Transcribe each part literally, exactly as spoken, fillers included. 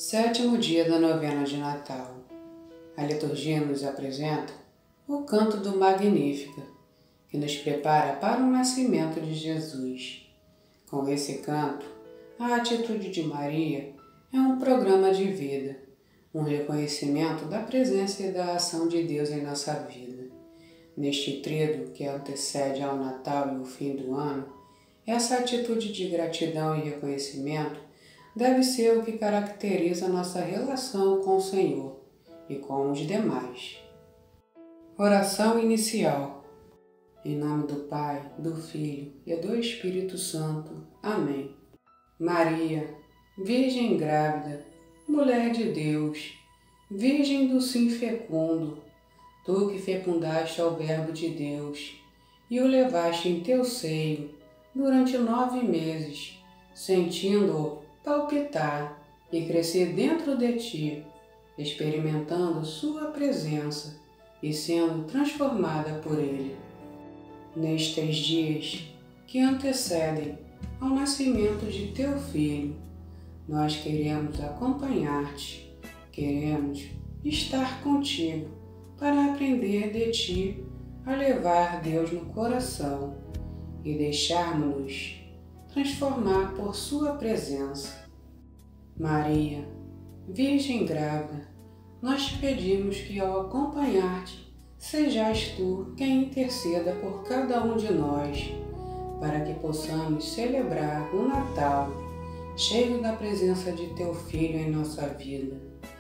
Sétimo dia da novena de Natal. A liturgia nos apresenta o canto do Magnífica, que nos prepara para o nascimento de Jesus. Com esse canto, a atitude de Maria é um programa de vida, um reconhecimento da presença e da ação de Deus em nossa vida. Neste tríduo que antecede ao Natal e o fim do ano, essa atitude de gratidão e reconhecimento deve ser o que caracteriza nossa relação com o Senhor e com os demais. Oração inicial. Em nome do Pai, do Filho e do Espírito Santo. Amém. Maria, Virgem grávida, Mulher de Deus, Virgem do sim fecundo, tu que fecundaste ao Verbo de Deus e o levaste em teu seio durante nove meses, sentindo-o palpitar e crescer dentro de ti, experimentando sua presença e sendo transformada por ele. Nestes dias que antecedem ao nascimento de teu Filho, nós queremos acompanhar-te, queremos estar contigo para aprender de ti a levar Deus no coração e deixarmos-nos transformar por sua presença. Maria, Virgem grávida, nós te pedimos que ao acompanhar-te, sejais tu quem interceda por cada um de nós, para que possamos celebrar o Natal, cheio da presença de teu Filho em nossa vida.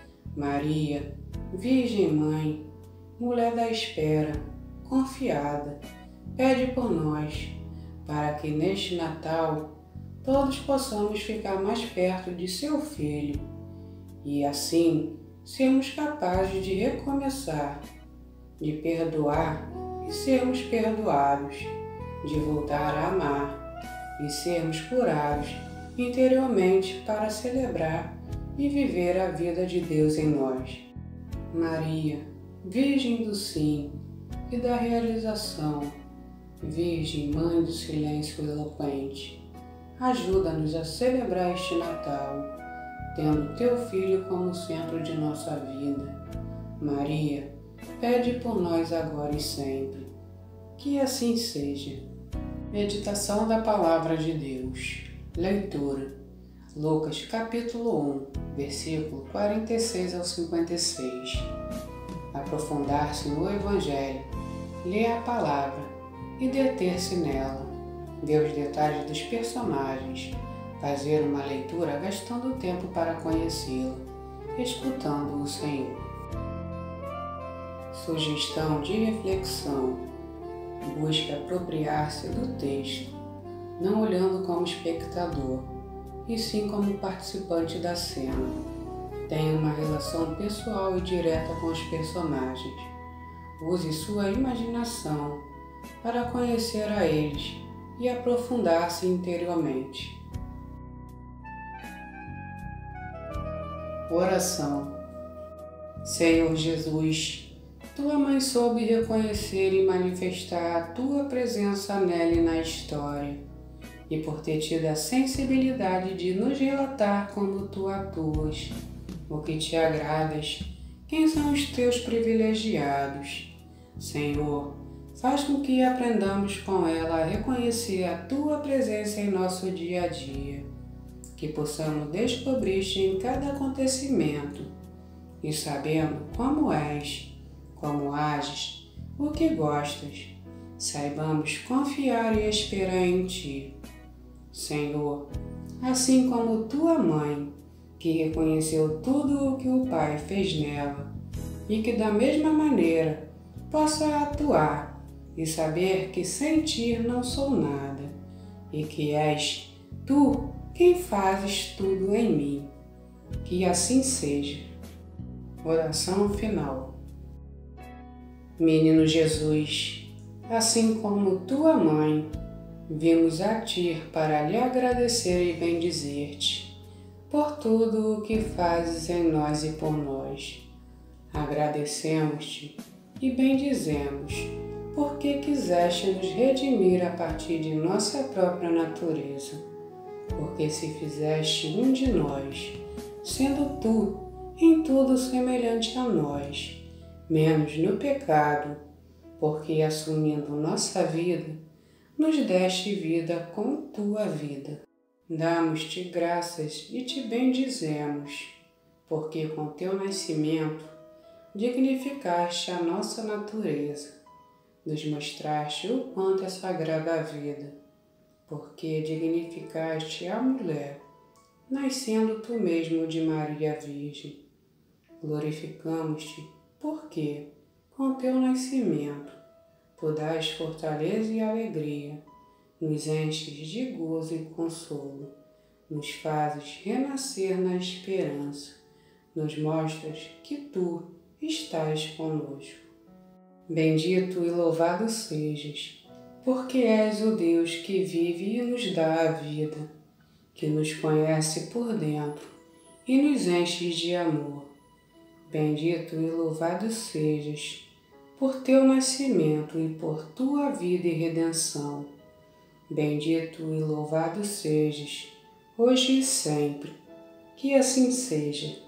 Maria, Virgem Mãe, Mulher da espera, confiada, pede por nós, para que neste Natal todos possamos ficar mais perto de seu Filho e assim sermos capazes de recomeçar, de perdoar e sermos perdoados, de voltar a amar e sermos curados interiormente para celebrar e viver a vida de Deus em nós. Maria, Virgem do sim e da realização, Virgem Mãe do silêncio eloquente, ajuda-nos a celebrar este Natal, tendo teu Filho como centro de nossa vida. Maria, pede por nós agora e sempre. Que assim seja. Meditação da Palavra de Deus. Leitura. Lucas capítulo um, versículo quarenta e seis ao cinquenta e seis. Aprofundar-se no Evangelho, ler a Palavra e deter-se nela, ver os detalhes dos personagens, fazer uma leitura gastando tempo para conhecê-lo, escutando o Senhor. Sugestão de reflexão: busque apropriar-se do texto, não olhando como espectador, e sim como participante da cena. Tenha uma relação pessoal e direta com os personagens. Use sua imaginação para conhecer a eles e aprofundar-se interiormente. Oração. Senhor Jesus, tua mãe soube reconhecer e manifestar a tua presença nela e na história, e por ter tido a sensibilidade de nos relatar como tu atuas, o que te agradas, quem são os teus privilegiados. Senhor, faz com que aprendamos com ela a reconhecer a tua presença em nosso dia a dia, que possamos descobrir-te em cada acontecimento e sabendo como és, como ages, o que gostas, saibamos confiar e esperar em ti. Senhor, assim como tua mãe, que reconheceu tudo o que o Pai fez nela e que da mesma maneira possa atuar e saber que sem ti não sou nada e que és tu quem fazes tudo em mim. Que assim seja. Oração final. Menino Jesus, assim como tua mãe, vimos a ti para lhe agradecer e bendizer-te por tudo o que fazes em nós e por nós. Agradecemos-te e bendizemos, porque quiseste nos redimir a partir de nossa própria natureza, porque se fizeste um de nós, sendo tu em tudo semelhante a nós, menos no pecado, porque assumindo nossa vida, nos deste vida com tua vida. Damos-te graças e te bendizemos, porque com teu nascimento dignificaste a nossa natureza, nos mostraste o quanto é sagrada a vida, porque dignificaste a mulher, nascendo tu mesmo de Maria Virgem. Glorificamos-te, porque, com teu nascimento, tu dás fortaleza e alegria, nos enches de gozo e consolo, nos fazes renascer na esperança, nos mostras que tu estás conosco. Bendito e louvado sejas, porque és o Deus que vive e nos dá a vida, que nos conhece por dentro e nos enches de amor. Bendito e louvado sejas, por teu nascimento e por tua vida e redenção. Bendito e louvado sejas, hoje e sempre, que assim seja.